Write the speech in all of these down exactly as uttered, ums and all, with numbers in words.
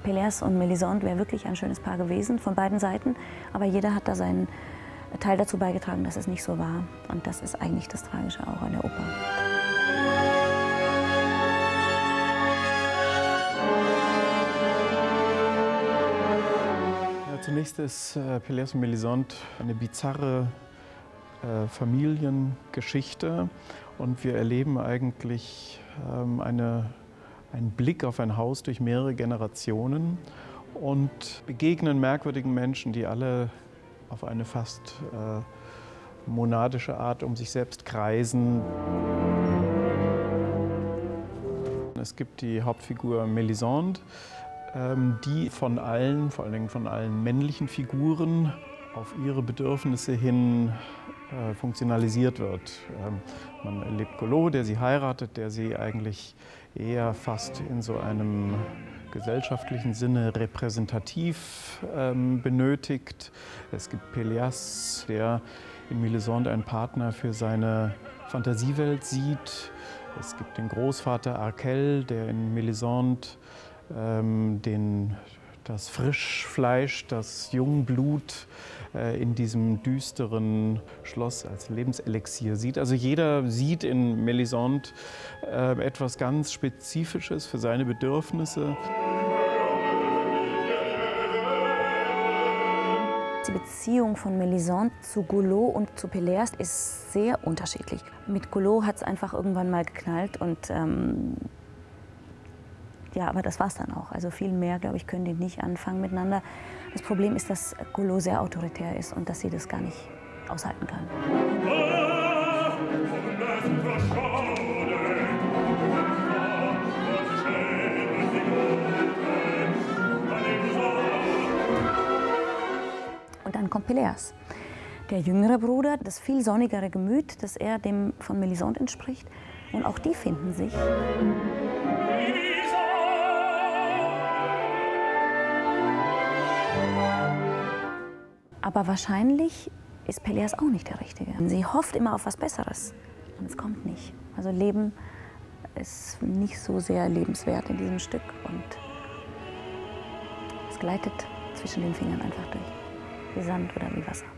Pélléas und Mélisande wäre wirklich ein schönes Paar gewesen, von beiden Seiten. Aber jeder hat da seinen Teil dazu beigetragen, dass es nicht so war. Und das ist eigentlich das Tragische auch an der Oper. Ja, zunächst ist äh, Pélléas und Mélisande eine bizarre äh, Familiengeschichte. Und wir erleben eigentlich ähm, eine, einen Blick auf ein Haus durch mehrere Generationen und begegnen merkwürdigen Menschen, die alle auf eine fast äh, monadische Art um sich selbst kreisen. Es gibt die Hauptfigur Mélisande, ähm, die von allen, vor allen Dingen von allen männlichen Figuren, auf ihre Bedürfnisse hin äh, funktionalisiert wird. Ähm, man erlebt Collot, der sie heiratet, der sie eigentlich eher fast in so einem gesellschaftlichen Sinne repräsentativ ähm, benötigt. Es gibt Pélléas, der in Mélisande einen Partner für seine Fantasiewelt sieht. Es gibt den Großvater Arkel, der in Mélisande ähm, den, das Frischfleisch, das Jungblut äh, in diesem düsteren Schloss als Lebenselixier sieht. Also jeder sieht in Mélisande äh, etwas ganz Spezifisches für seine Bedürfnisse. Die Beziehung von Mélisande zu Collot und zu Pélléas ist sehr unterschiedlich. Mit Collot hat es einfach irgendwann mal geknallt und ähm, ja, aber das war es dann auch. Also viel mehr, glaube ich, können die nicht anfangen miteinander. Das Problem ist, dass Collot sehr autoritär ist und dass sie das gar nicht aushalten kann. Und dann kommt Pélléas, der jüngere Bruder, das viel sonnigere Gemüt, das er dem von Mélisande entspricht. Und auch die finden sich. Aber wahrscheinlich ist Pélléas auch nicht der Richtige. Sie hofft immer auf was Besseres und es kommt nicht. Also Leben ist nicht so sehr lebenswert in diesem Stück und es gleitet zwischen den Fingern einfach durch, wie Sand oder wie Wasser.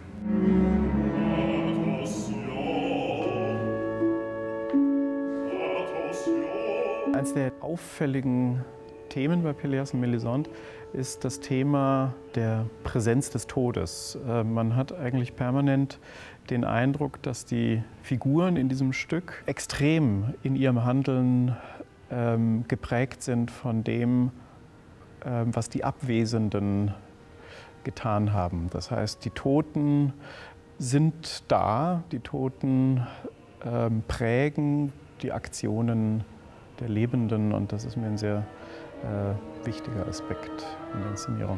Eines der auffälligen Themen bei Pélléas und Mélisande ist das Thema der Präsenz des Todes. Man hat eigentlich permanent den Eindruck, dass die Figuren in diesem Stück extrem in ihrem Handeln ähm, geprägt sind von dem, ähm, was die Abwesenden getan haben. Das heißt, die Toten sind da, die Toten ähm, prägen die Aktionen der Lebenden und das ist mir ein sehr äh, wichtiger Aspekt in der Inszenierung.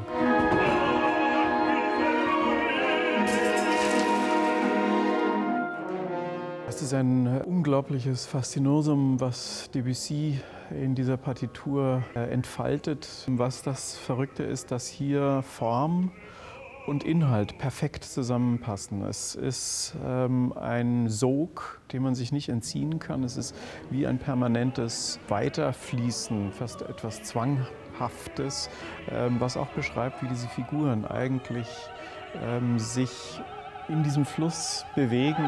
Es ist ein unglaubliches Faszinosum, was Debussy in dieser Partitur äh, entfaltet. Was das Verrückte ist, dass hier Form und Inhalt perfekt zusammenpassen. Es ist ähm, ein Sog, dem man sich nicht entziehen kann. Es ist wie ein permanentes Weiterfließen, fast etwas Zwanghaftes, ähm, was auch beschreibt, wie diese Figuren eigentlich ähm, sich in diesem Fluss bewegen.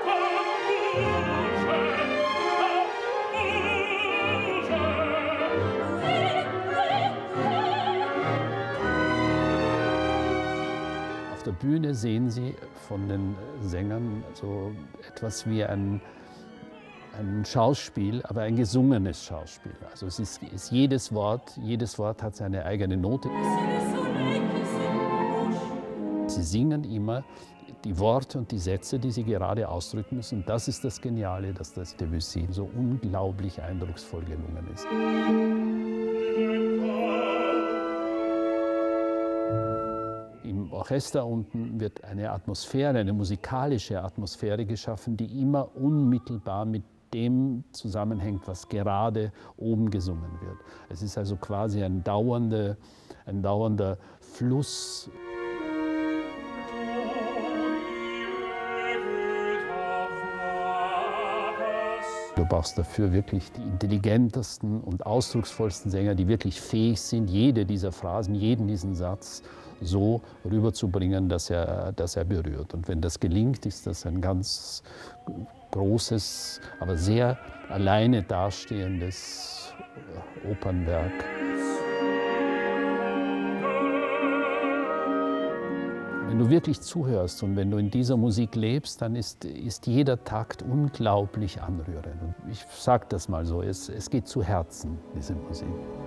Auf der Bühne sehen Sie von den Sängern so etwas wie ein, ein Schauspiel, aber ein gesungenes Schauspiel. Also es ist, ist jedes Wort, jedes Wort hat seine eigene Note. Sie singen immer die Worte und die Sätze, die sie gerade ausdrücken müssen. Das ist das Geniale, dass das Debussy so unglaublich eindrucksvoll gelungen ist. Im Orchester unten wird eine Atmosphäre, eine musikalische Atmosphäre geschaffen, die immer unmittelbar mit dem zusammenhängt, was gerade oben gesungen wird. Es ist also quasi ein dauernder, ein dauernder Fluss. du brauchst dafür wirklich die intelligentesten und ausdrucksvollsten Sänger, die wirklich fähig sind, jede dieser Phrasen, jeden diesen Satz so rüberzubringen, dass er, dass er berührt. Und wenn das gelingt, ist das ein ganz großes, aber sehr alleine dastehendes Opernwerk. Wenn du wirklich zuhörst und wenn du in dieser Musik lebst, dann ist, ist jeder Takt unglaublich anrührend. Und ich sage das mal so, es, es geht zu Herzen, diese Musik.